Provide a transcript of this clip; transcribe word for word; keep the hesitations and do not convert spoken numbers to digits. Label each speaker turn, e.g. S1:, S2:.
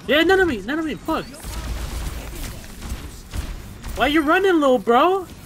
S1: Yeah, none of me, none of me, fuck. Why you running, little bro?